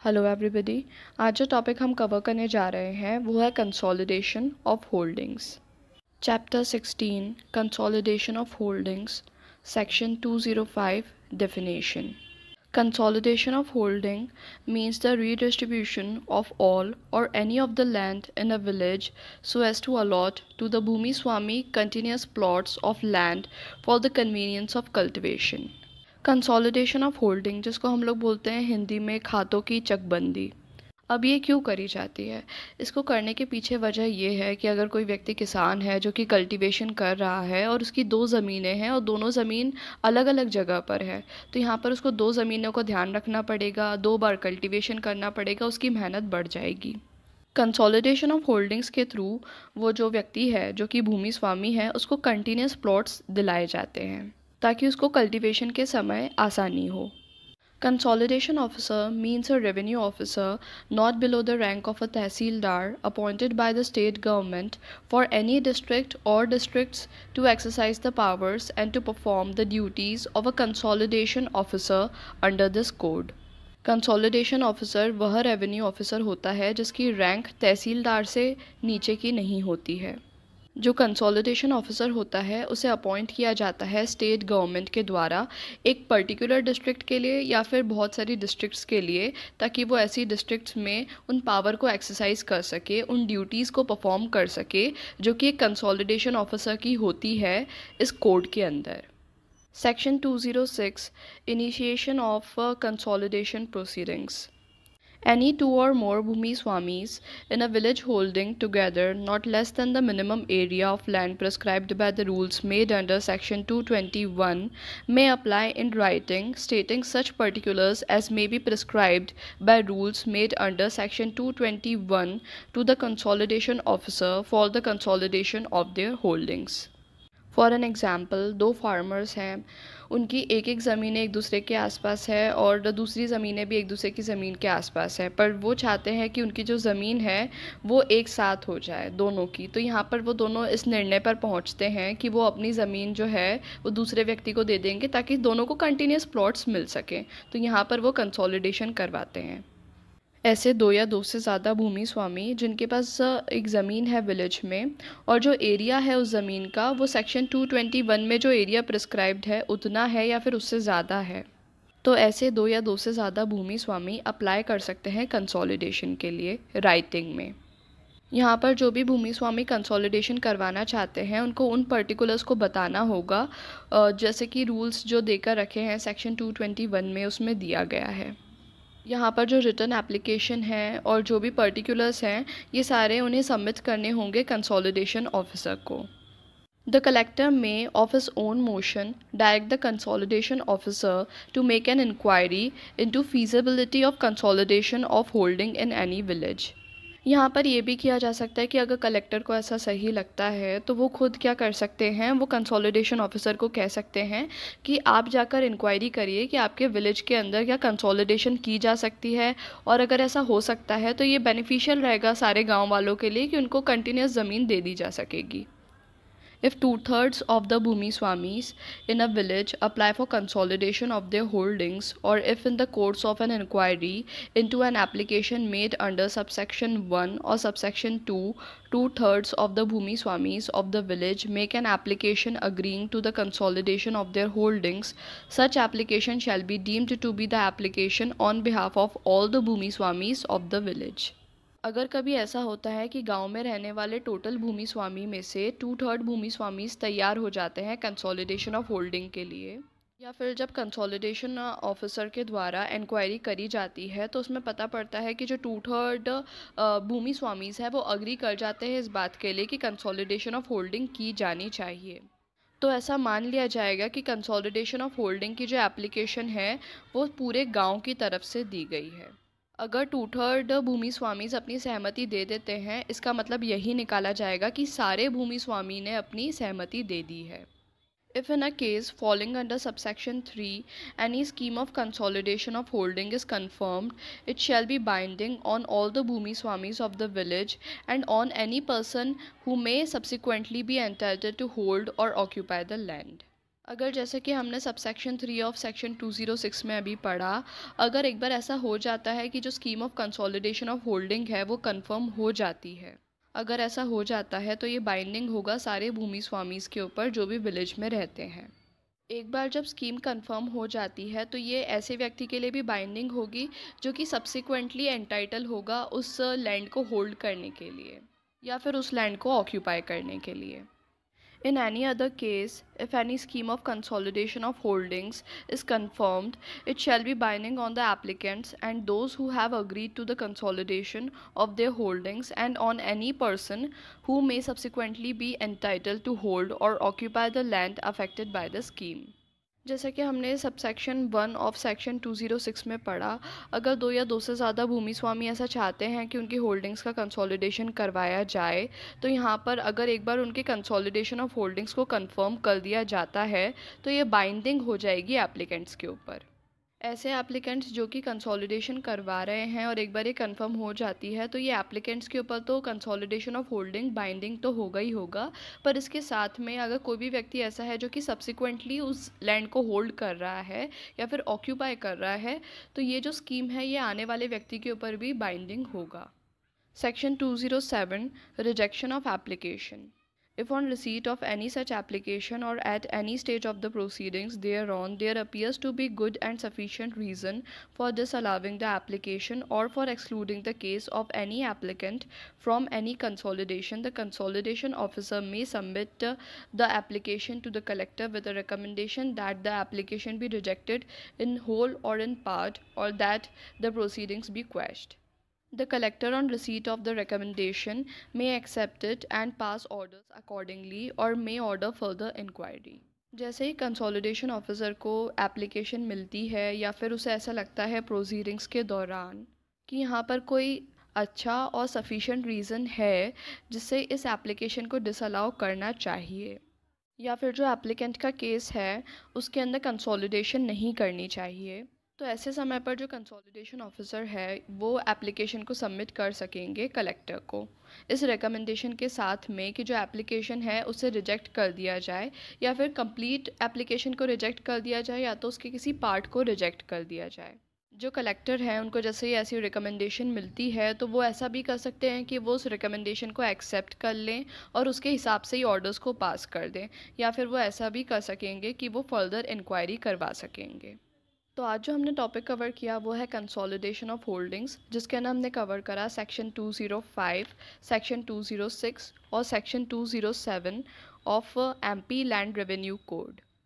Hello everybody. आज जो topic हम कवर करने जा रहे हैं वो है consolidation of holdings. Chapter 16 consolidation of holdings, section 205 definition. Consolidation of holding means the redistribution of all or any of the land in a village so as to allot to the Bhumi Swami continuous plots of land for the convenience of cultivation. Consolidation of holding, जिसको हम लोग बोलते हैं हिंदी में खातों की चकबंदी। अब ये क्यों करी जाती है? इसको करने के पीछे वजह ये है कि अगर कोई व्यक्ति किसान है जो कि कल्टीवेशन कर रहा है और उसकी दो ज़मीनें हैं और दोनों ज़मीन अलग अलग जगह पर है, तो यहाँ पर उसको दो ज़मीनों को ध्यान रखना पड़ेगा, 2 बार कल्टीवेशन करना पड़ेगा, उसकी मेहनत बढ़ जाएगी। कंसोलिडेशन ऑफ होल्डिंग्स के थ्रू वो जो व्यक्ति है जो कि भूमि स्वामी है उसको कंटिन्यूस प्लॉट्स दिलाए जाते हैं ताकि उसको कल्टीवेशन के समय आसानी हो। Consolidation officer means a revenue officer not below the rank of a tehsildar appointed by the state government for any district or districts to exercise the powers and to perform the duties of a consolidation officer under this code. Consolidation officer वह revenue officer होता है जिसकी rank तहसीलदार से नीचे की नहीं होती है। जो कंसोलिडेशन ऑफिसर होता है उसे अपॉइंट किया जाता है स्टेट गवर्नमेंट के द्वारा एक पर्टिकुलर डिस्ट्रिक्ट के लिए या फिर बहुत सारी डिस्ट्रिक्ट्स के लिए, ताकि वो ऐसी डिस्ट्रिक्ट्स में उन पावर को एक्सरसाइज कर सके, उन ड्यूटीज़ को परफॉर्म कर सके जो कि एक कंसोलिडेशन ऑफिसर की होती है इस कोड के अंदर। Section 206 initiation of consolidation proceedings. Any two or more Bhumi Swamis in a village holding together not less than the minimum area of land prescribed by the rules made under Section 221 may apply in writing stating such particulars as may be prescribed by rules made under Section 221 to the consolidation officer for the consolidation of their holdings. For an example, 2 farmers हैं, उनकी एक एक ज़मीनें एक दूसरे के आसपास है और दूसरी ज़मीनें भी एक दूसरे की ज़मीन के आसपास है, पर वो चाहते हैं कि उनकी जो ज़मीन है वो एक साथ हो जाए दोनों की। तो यहाँ पर वो दोनों इस निर्णय पर पहुँचते हैं कि वो अपनी ज़मीन जो है वो दूसरे व्यक्ति को दे देंगे ताकि दोनों को कंटिन्यूस प्लॉट्स मिल सकें। तो यहाँ पर वो कंसोलिडेशन करवाते हैं। ऐसे 2 या 2 से ज़्यादा भूमि स्वामी जिनके पास एक ज़मीन है विलेज में और जो एरिया है उस ज़मीन का वो सेक्शन 221 में जो एरिया प्रिस्क्राइब्ड है उतना है या फिर उससे ज़्यादा है, तो ऐसे 2 या 2 से ज़्यादा भूमि स्वामी अप्लाई कर सकते हैं कंसोलिडेशन के लिए राइटिंग में। यहाँ पर जो भी भूमि स्वामी कंसोलिडेशन करवाना चाहते हैं उनको उन पर्टिकुलर्स को बताना होगा, जैसे कि रूल्स जो देकर रखे हैं सेक्शन 221 में उसमें दिया गया है। यहाँ पर जो रिटर्न एप्लीकेशन है और जो भी पर्टिकुलर्स हैं ये सारे उन्हें सबमिट करने होंगे कंसोलिडेशन ऑफिसर को। The collector may of his own motion direct the consolidation officer to make an inquiry into feasibility of consolidation of holding in any village. यहाँ पर ये भी किया जा सकता है कि अगर कलेक्टर को ऐसा सही लगता है तो वो खुद क्या कर सकते हैं, वो कंसोलिडेशन ऑफिसर को कह सकते हैं कि आप जाकर इंक्वायरी करिए कि आपके विलेज के अंदर क्या कंसोलिडेशन की जा सकती है, और अगर ऐसा हो सकता है तो ये बेनिफिशियल रहेगा सारे गांव वालों के लिए कि उनको कंटिन्यूस ज़मीन दे दी जा सकेगी। If 2/3 of the Bhumi Swamis in a village apply for consolidation of their holdings, or if in the course of an inquiry into an application made under subsection 1 or subsection 2, 2/3 of the Bhumi Swamis of the village make an application agreeing to the consolidation of their holdings, such application shall be deemed to be the application on behalf of all the Bhumi Swamis of the village. अगर कभी ऐसा होता है कि गांव में रहने वाले टोटल भूमि स्वामी में से 2/3 भूमि स्वामी तैयार हो जाते हैं कंसोलिडेशन ऑफ होल्डिंग के लिए, या फिर जब कंसोलिडेशन ऑफिसर के द्वारा इंक्वायरी करी जाती है तो उसमें पता पड़ता है कि जो 2/3 भूमि स्वामीज़ है वो अग्री कर जाते हैं इस बात के लिए कि कंसोलिडेशन ऑफ होल्डिंग की जानी चाहिए, तो ऐसा मान लिया जाएगा कि कंसोलिडेशन ऑफ होल्डिंग की जो एप्लीकेशन है वो पूरे गाँव की तरफ से दी गई है। अगर 2/3 भूमि स्वामीज़ अपनी सहमति दे देते हैं इसका मतलब यही निकाला जाएगा कि सारे भूमि स्वामी ने अपनी सहमति दे दी है। If in a case falling under subsection 3 any scheme of consolidation of holding is confirmed, it shall be binding on all the Bhumi Swamis of the village and on any person who may subsequently be entitled to hold or occupy the land. अगर जैसे कि हमने subsection 3 of section 206 में अभी पढ़ा, अगर एक बार ऐसा हो जाता है कि जो scheme of consolidation of holding है वो कंफर्म हो जाती है, अगर ऐसा हो जाता है तो ये बाइंडिंग होगा सारे भूमि स्वामीज़ के ऊपर जो भी विलेज में रहते हैं। एक बार जब स्कीम कंफर्म हो जाती है तो ये ऐसे व्यक्ति के लिए भी बाइंडिंग होगी जो कि सब्सिक्वेंटली एंटाइटल होगा उस लैंड को होल्ड करने के लिए या फिर उस लैंड को ऑक्यूपाई करने के लिए। In any other case, if any scheme of consolidation of holdings is confirmed, it shall be binding on the applicants and those who have agreed to the consolidation of their holdings and on any person who may subsequently be entitled to hold or occupy the land affected by the scheme. जैसा कि हमने subsection 1 of section 206 में पढ़ा, अगर दो या दो से ज़्यादा भूमि स्वामी ऐसा चाहते हैं कि उनकी होल्डिंग्स का कंसोलिडेशन करवाया जाए, तो यहाँ पर अगर एक बार उनके कंसोलिडेशन ऑफ होल्डिंग्स को कंफर्म कर दिया जाता है तो ये बाइंडिंग हो जाएगी एप्लीकेंट्स के ऊपर। ऐसे एप्लीकेंट्स जो कि कंसोलिडेशन करवा रहे हैं और एक बार ये कंफर्म हो जाती है तो ये एप्लीकेंट्स के ऊपर तो कंसोलिडेशन ऑफ होल्डिंग बाइंडिंग तो होगा ही होगा, पर इसके साथ में अगर कोई भी व्यक्ति ऐसा है जो कि सब्सिक्वेंटली उस लैंड को होल्ड कर रहा है या फिर ऑक्यूपाई कर रहा है, तो ये जो स्कीम है ये आने वाले व्यक्ति के ऊपर भी बाइंडिंग होगा। Section 207 rejection of application. If on receipt of any such application or at any stage of the proceedings thereon there appears to be good and sufficient reason for disallowing the application or for excluding the case of any applicant from any consolidation, the consolidation officer may submit the application to the collector with a recommendation that the application be rejected in whole or in part, or that the proceedings be quashed. The collector on receipt of the recommendation may accept it and pass orders accordingly or may order further inquiry. जैसे ही consolidation officer को application मिलती है या फिर उसे ऐसा लगता है प्रोसीडिंग्स के दौरान कि यहाँ पर कोई अच्छा और सफिशिएंट रीज़न है जिससे इस एप्लीकेशन को डिसअलाउ करना चाहिए, या फिर जो एप्लीकेंट का केस है उसके अंदर कंसोलिडेशन नहीं करनी चाहिए, तो ऐसे समय पर जो कंसोलिडेशन ऑफिसर है वो एप्लीकेशन को सबमिट कर सकेंगे कलेक्टर को इस रिकमेंडेशन के साथ में कि जो एप्लीकेशन है उसे रिजेक्ट कर दिया जाए या फिर कंप्लीट एप्लीकेशन को रिजेक्ट कर दिया जाए या तो उसके किसी पार्ट को रिजेक्ट कर दिया जाए। जो कलेक्टर है उनको जैसे ही ऐसी रिकमेंडेशन मिलती है तो वो ऐसा भी कर सकते हैं कि वो उस रिकमेंडेशन को एक्सेप्ट कर लें और उसके हिसाब से ही ऑर्डर्स को पास कर दें, या फिर वो ऐसा भी कर सकेंगे कि वो फर्दर इंक्वायरी करवा सकेंगे। तो आज जो हमने टॉपिक कवर किया वो है कंसोलिडेशन ऑफ होल्डिंग्स, जिसके अंदर हमने कवर करा सेक्शन 205, सेक्शन 206 और section 207 of MP land revenue code.